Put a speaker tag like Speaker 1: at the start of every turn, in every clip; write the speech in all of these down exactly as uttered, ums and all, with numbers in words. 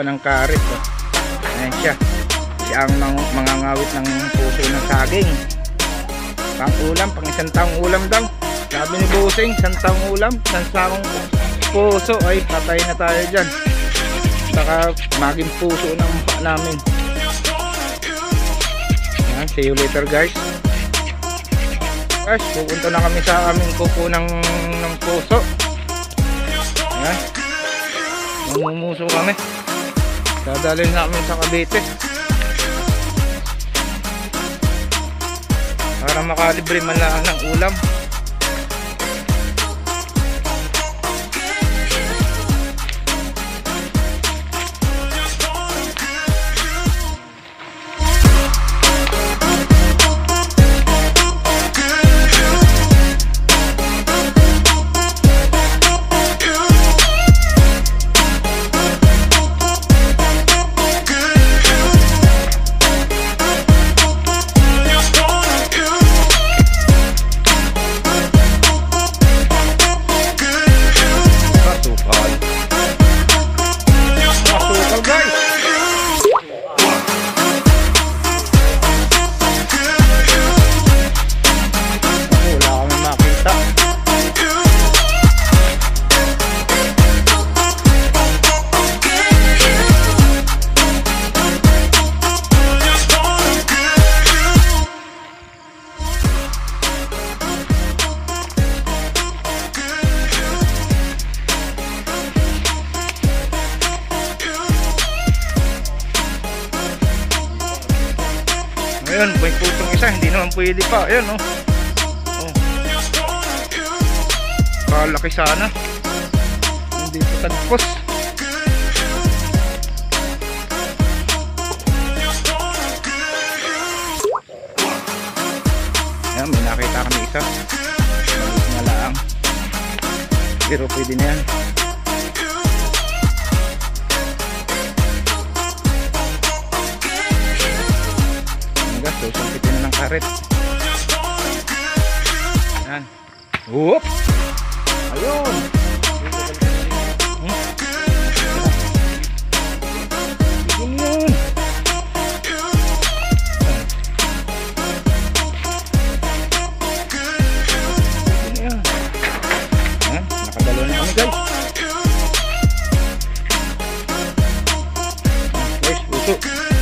Speaker 1: gagawa ng karet. Oh. Ayan siya. Siya ang mang mangangawit ng puso ng saging. Pang ulam, pang isang taong ulam daw. Sabi ni Busing, isang taong ulam, isang taong puso. Ay, patay na tayo dyan. Saka maging puso ng mukha namin. Ayan, see you later guys. Guys, pupunta na kami sa aming kuko ng, ng puso. Ayan, mamumuso kami. Dadalhin namin sa Cavite para makalibre man lang ng ulam. Ayun, may pusong isa, hindi naman pwede pa. Ayun, oh. Oh. Kalaki sana. Hindi pa tagpos. Ayan, may nakita kami isa. Malit na lang. Pero pwede na yan. So, sumpitin na ng karet. Ayan. Whoop! Ayun! Hmm? Ayun yun! Ayun yun! Ayan, nakadalo na kami guys. Guys, puso.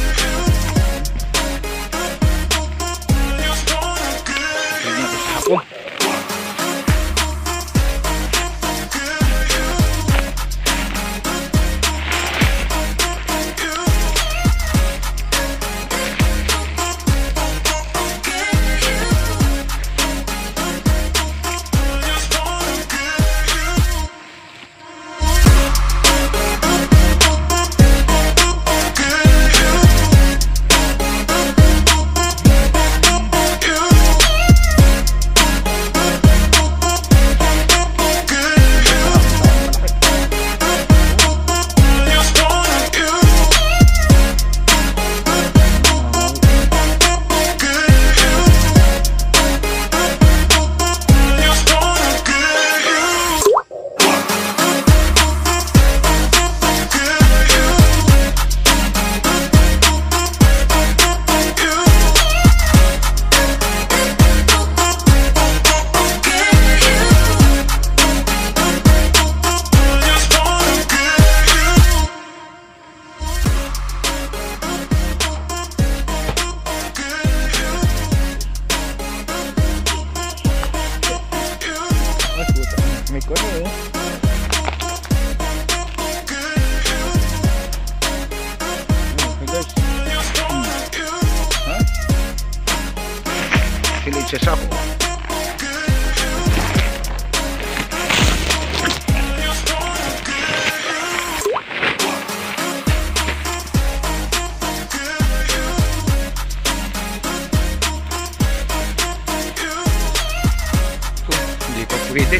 Speaker 1: May kono eh. Okay guys. Hmm. Ha? Silid siya sa ako. Hindi pa pwede.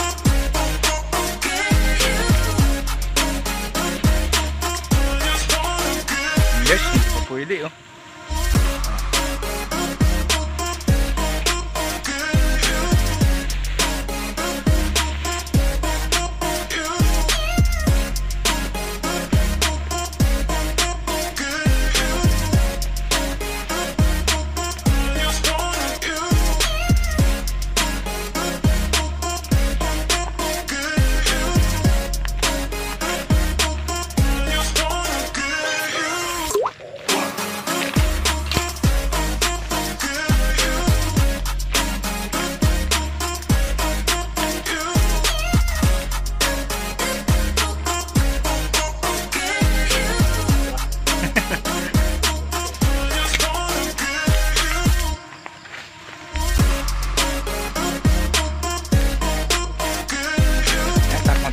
Speaker 1: Yes, hindi pa pwede oh.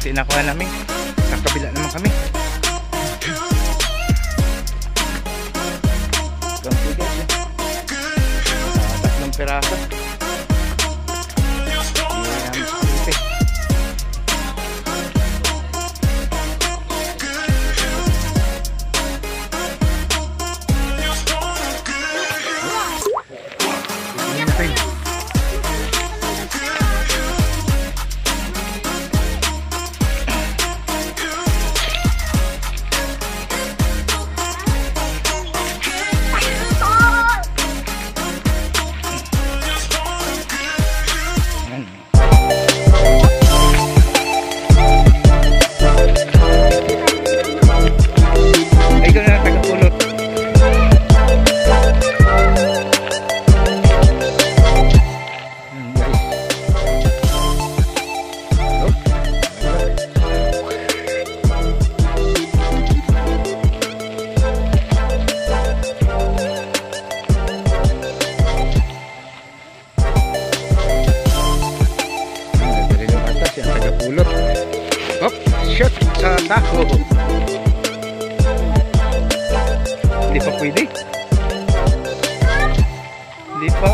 Speaker 1: kasi nakuha namin. Sa kabila naman kami. Konti guys eh. Uh, tatlong piraso. Hindi namin sa kalite. Hop, shot sa tako. Hindi pa pwede. Hindi pa.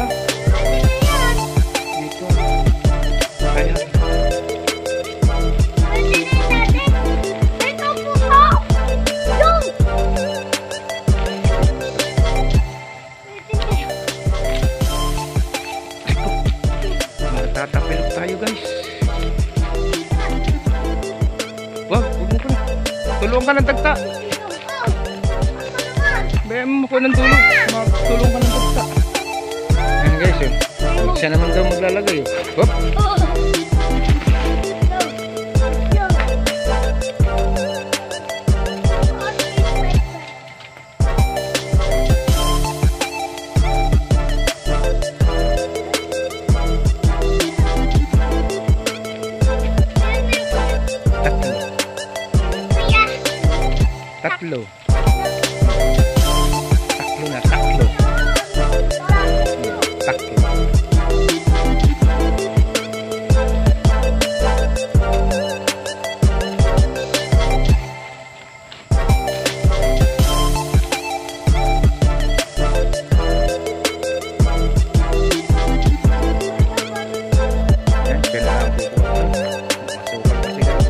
Speaker 1: Dito. Kaya. Matatapilok tayo guys. Wag, huwag mo ko na. Tulungan ka ng tagta. Bayan mo ko ng tulong. Tulungan ka ng tagta. Ayan guys, yun. Siya naman daw maglalagay. Hop. Tatlo. Tatlo na, tatlo. Tatlo. Yan, kailangan po po. Masukal kasi guys.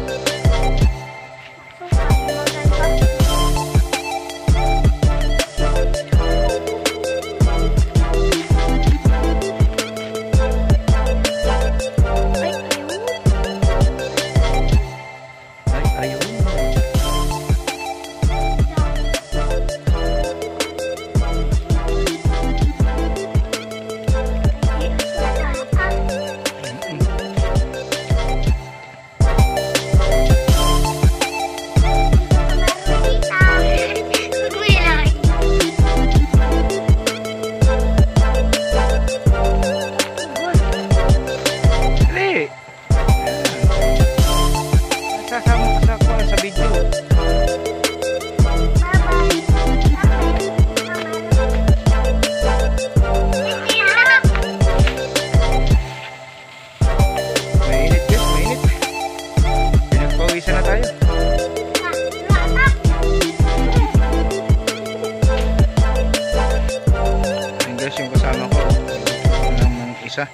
Speaker 1: Yung kasama ko ng isa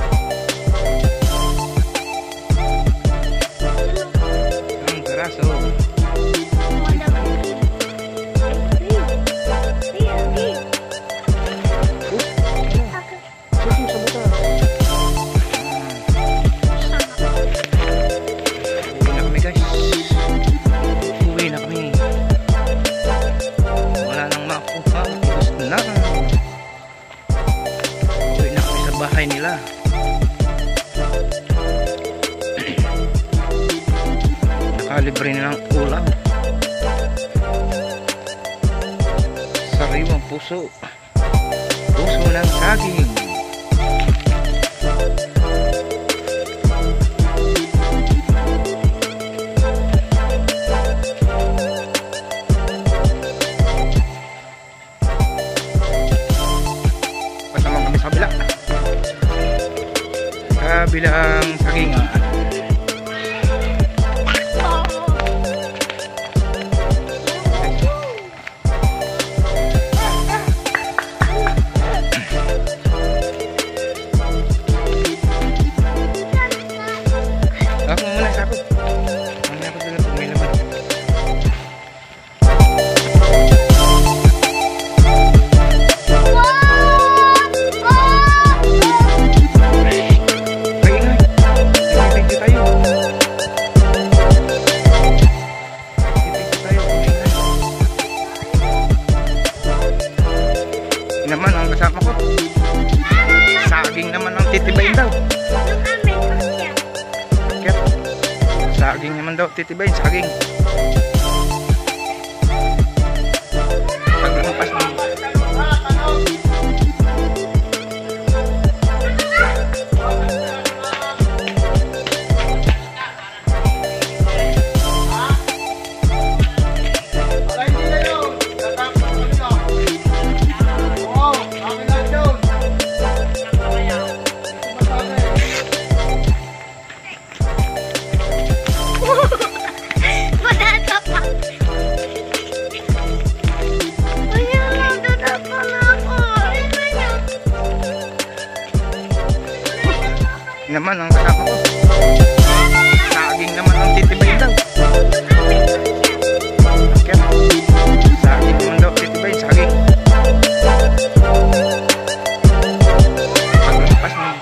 Speaker 1: ang karaso uwi na kami guys, uwi na kami, wala nang makuha, gusto na bahay nila. Nakalibre nilang ulam. Sariwang puso. Puso ng saging. Pasamang kami sa kabila. Kabilang sagingan. Ako muna sa ako. Mamaya ako dala pag may laman. Naman ang kasama ko. Saging naman ang titibayin daw. Akyat. Saging naman daw titibayin, saging. Paglampas mo. Naman ang kasama ko. Saging naman ang titibayin daw. Akyat. Saging naman daw titibayin, saging. Paglampas mo.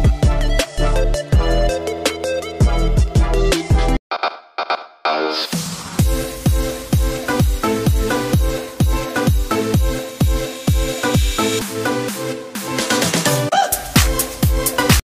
Speaker 2: House.